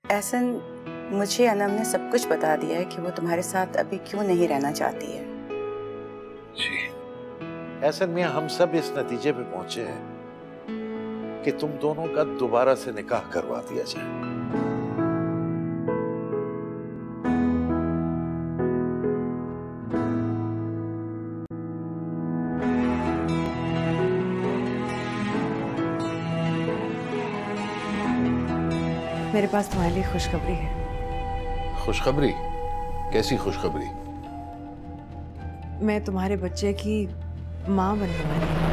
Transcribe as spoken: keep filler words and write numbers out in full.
एहसन, मुझे अनम ने सब कुछ बता दिया है कि वो तुम्हारे साथ अभी क्यों नहीं रहना चाहती है। जी, एहसन मियां, हम सब इस नतीजे पे पहुंचे हैं कि तुम दोनों का दोबारा से निकाह करवा दिया जाए। मेरे पास तुम्हारे लिए खुशखबरी है। खुशखबरी? कैसी खुशखबरी? मैं तुम्हारे बच्चे की माँ बनने वाली हूँ।